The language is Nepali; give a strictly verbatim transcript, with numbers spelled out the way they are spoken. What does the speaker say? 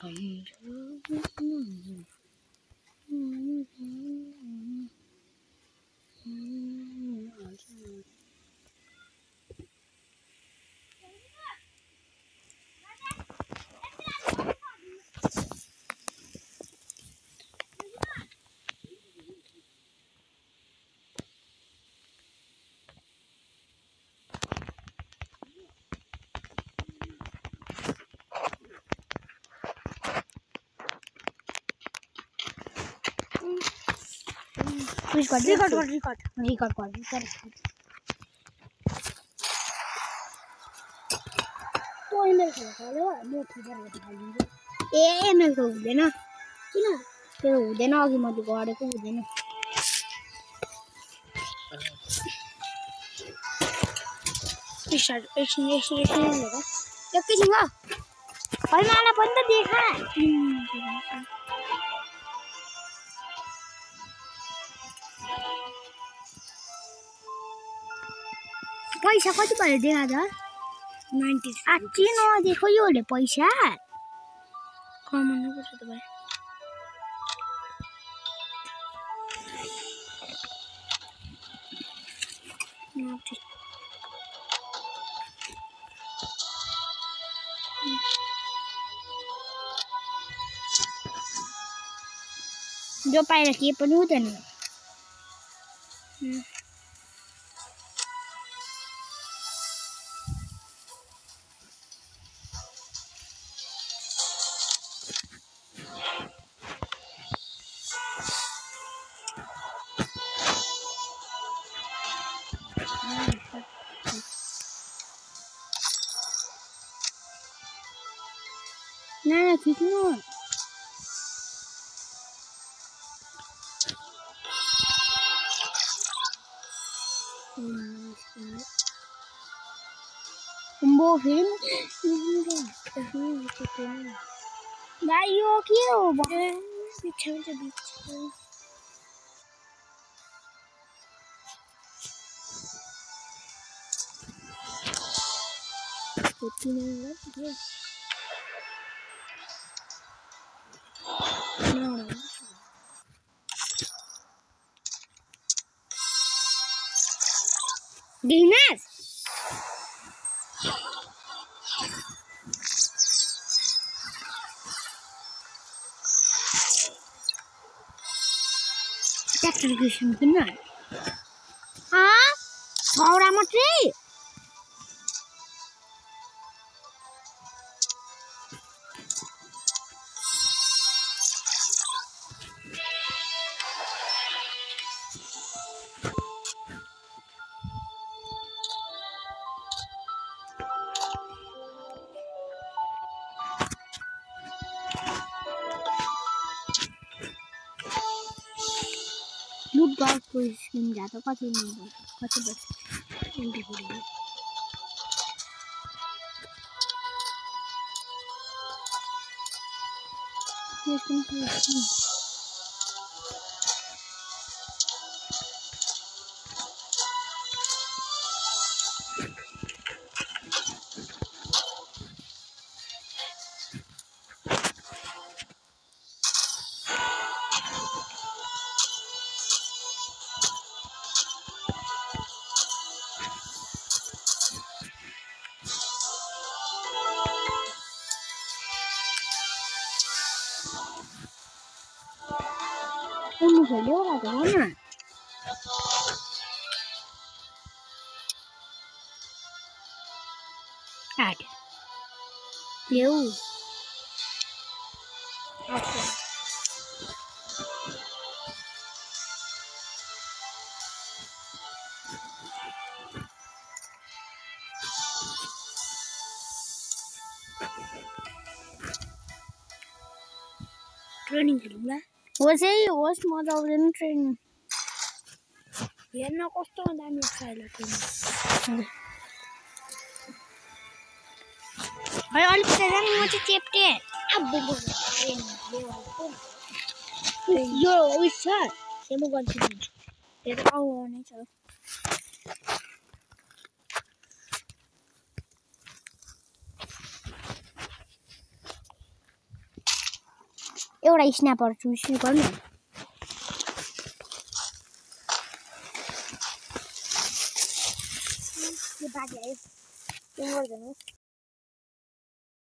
Record, record, record, record, record, record, record. तो email खेलेको हो म ठिकै हालिदिन्छु ए email त हुँदैन किन त्यो हुँदैन अघि मैले गरेको हुँदैन स्टार्ट एकछिन एकछिन एकछिन हेर एकैछिन ल भाइ मलाई पनि त देखा पैसा कति भयो देखा त ninety आछि नदेखो योले पैसा कमाउनु पर्छ त भाइ नटी जो पाएर के पनि हुँदैन Nah, gitu. Kumbo film. Dah yo kyo, bah. Bicara bicara bicara. Putih ni lah. Dinas. Tractor question kena. Ah, seorang matri. Loot box को स्किन जाता कति नम्बर कति बच्चा ट्वेंटी फोर हो ये skin Uno salió la gana. Add. Yo. Okay. Training खेलौँला होस् है होस् मजा आउँदैन ट्रेनिङ हेर्न कस्तो दामी खाइलो ट्रेनिङ भाइ अलिक चाहिँ म चाहिँ चेप्टे अब यो उस छ म गर्छु हेर आउ आउने छ एउटा स्न्यापर चुज गर्नु के बाजे आयो त्यो गर्दैन